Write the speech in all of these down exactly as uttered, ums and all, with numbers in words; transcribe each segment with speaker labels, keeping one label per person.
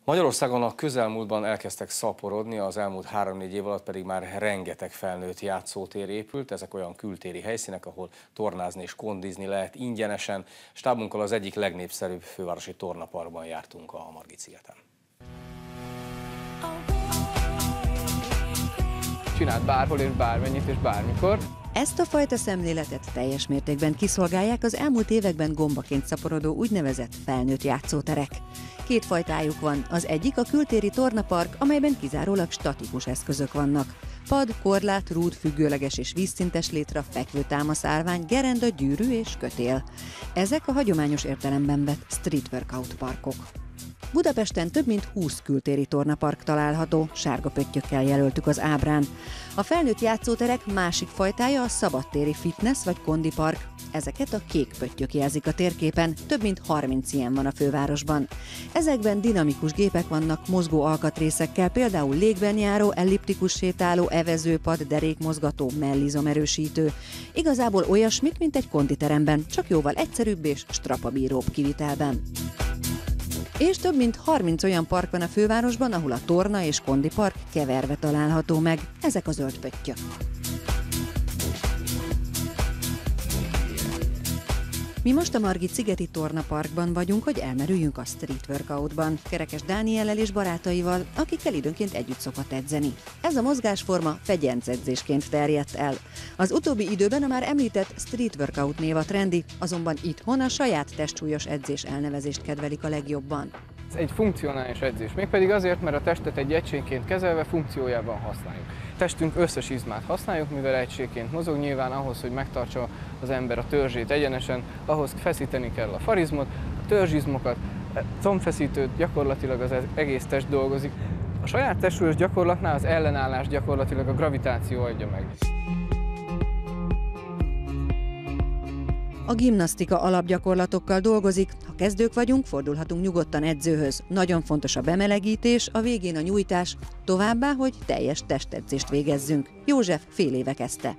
Speaker 1: Magyarországon a közelmúltban elkezdtek szaporodni, az elmúlt három-négy év alatt pedig már rengeteg felnőtt játszótér épült. Ezek olyan kültéri helyszínek, ahol tornázni és kondizni lehet ingyenesen. Stábunkkal az egyik legnépszerűbb fővárosi tornaparkban jártunk, a Margit-szigeten.
Speaker 2: Csinált bárhol és bármennyit és bármikor.
Speaker 3: Ezt a fajta szemléletet teljes mértékben kiszolgálják az elmúlt években gombaként szaporodó úgynevezett felnőtt játszóterek. Két fajtájuk van, az egyik a kültéri tornapark, amelyben kizárólag statikus eszközök vannak. Pad, korlát, rúd, függőleges és vízszintes létra, fekvőtámasz állvány, gerenda, gyűrű és kötél. Ezek a hagyományos értelemben vett street workout parkok. Budapesten több mint húsz kültéri tornapark található, sárga pöttyökkel jelöltük az ábrán. A felnőtt játszóterek másik fajtája a szabadtéri fitness vagy kondipark. Ezeket a kék pöttyök jelzik a térképen, több mint harminc ilyen van a fővárosban. Ezekben dinamikus gépek vannak mozgó alkatrészekkel, például légben járó, elliptikus sétáló, evezőpad, derékmozgató, mellizomerősítő. Igazából olyasmit, mint egy konditeremben, csak jóval egyszerűbb és strapabíróbb kivitelben. És több mint harminc olyan park van a fővárosban, ahol a torna és kondipark keverve található meg. Ezek a zöld pöttyök. Mi most a Margit-szigeti tornaparkban vagyunk, hogy elmerüljünk a street workoutban. Kerekes Dániellel és barátaival, akikkel időnként együtt szokott edzeni. Ez a mozgásforma fegyencedzésként terjedt el. Az utóbbi időben a már említett street workout név a trendi, azonban itthon a saját testsúlyos edzés elnevezést kedvelik a legjobban.
Speaker 2: Ez egy funkcionális edzés, mégpedig azért, mert a testet egy egységként kezelve funkciójában használjuk. Testünk összes izmát használjuk, mivel egységként mozog, nyilván ahhoz, hogy megtartsa az ember a törzsét egyenesen, ahhoz feszíteni kell a farizmot, a törzsizmokat, a combfeszítőt, gyakorlatilag az egész test dolgozik. A saját testsúlyos gyakorlatnál az ellenállás gyakorlatilag a gravitáció adja meg.
Speaker 3: A gimnasztika alapgyakorlatokkal dolgozik, ha kezdők vagyunk, fordulhatunk nyugodtan edzőhöz. Nagyon fontos a bemelegítés, a végén a nyújtás, továbbá, hogy teljes testedzést végezzünk. József fél éve kezdte.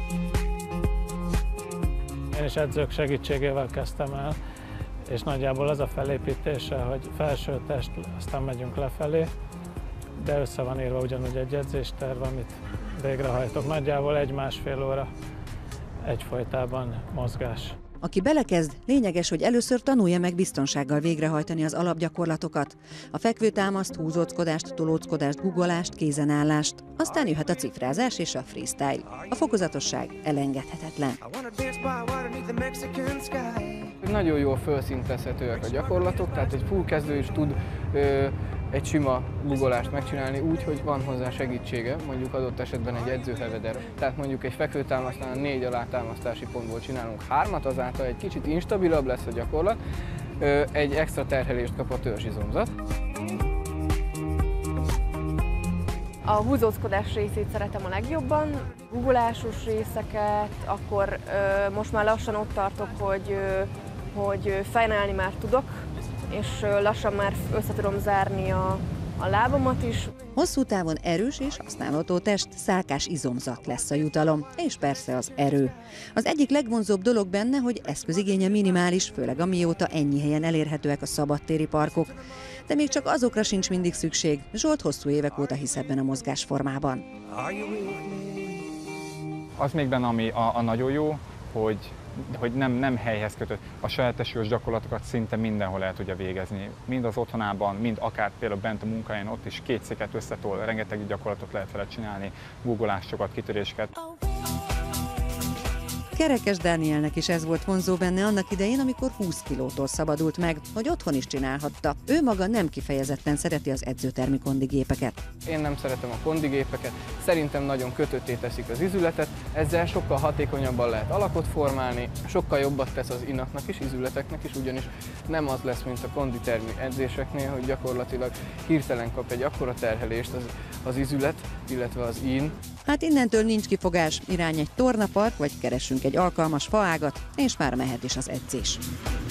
Speaker 4: Én is edzők segítségével kezdtem el, és nagyjából az a felépítése, hogy felső test, aztán megyünk lefelé, de össze van írva ugyanúgy egy edzésterv, amit végrehajtok. Nagyjából egy-másfél óra egyfolytában mozgás.
Speaker 3: Aki belekezd, lényeges, hogy először tanulja meg biztonsággal végrehajtani az alapgyakorlatokat. A fekvőtámaszt, húzóckodást, tolóckodást, guggolást, kézenállást, aztán jöhet a cifrázás és a freestyle. A fokozatosság elengedhetetlen.
Speaker 2: Nagyon jól felszintezhetőek a gyakorlatok, tehát egy full kezdő is tud ö, egy sima guggolást megcsinálni úgy, hogy van hozzá segítsége, mondjuk adott esetben egy edzőheveder. Tehát mondjuk egy fekvőtámasztnál négy alátámasztási pontból csinálunk hármat, azáltal egy kicsit instabilabb lesz a gyakorlat, ö, egy extra terhelést kap a törzsizomzat.
Speaker 5: A húzózkodás részét szeretem a legjobban, guggolásos részeket, akkor ö, most már lassan ott tartok, hogy, ö, hogy fejnálni már tudok, és lassan már össze tudom zárni a, a lábamat is.
Speaker 3: Hosszú távon erős és használható test, szálkás izomzat lesz a jutalom, és persze az erő. Az egyik legvonzóbb dolog benne, hogy eszközigénye minimális, főleg amióta ennyi helyen elérhetőek a szabadtéri parkok. De még csak azokra sincs mindig szükség. Zsolt hosszú évek óta hisz ebben a mozgásformában.
Speaker 6: Az még benne, ami a, a nagyon jó, hogy hogy nem, nem helyhez kötött. A saját testsúlyos gyakorlatokat szinte mindenhol el tudja végezni. Mind az otthonában, mind akár például bent a munkáján, ott is két széket összetol, rengeteg gyakorlatot lehet vele csinálni, guggolásokat, kitöréseket.
Speaker 3: Kerekes Dánielnek is ez volt vonzó benne annak idején, amikor húsz kilótól szabadult meg, hogy otthon is csinálhatta. Ő maga nem kifejezetten szereti az edzőtermi kondigépeket.
Speaker 2: Én nem szeretem a kondigépeket, szerintem nagyon kötötté teszik az izületet, ezzel sokkal hatékonyabban lehet alakot formálni, sokkal jobbat tesz az inaknak is, izületeknek is, ugyanis nem az lesz, mint a konditermi edzéseknél, hogy gyakorlatilag hirtelen kap egy akkora terhelést az, az izület, illetve az ín.
Speaker 3: Hát innentől nincs kifogás, irány egy tornapark, vagy keresünk egy alkalmas faágat, és már mehet is az edzés.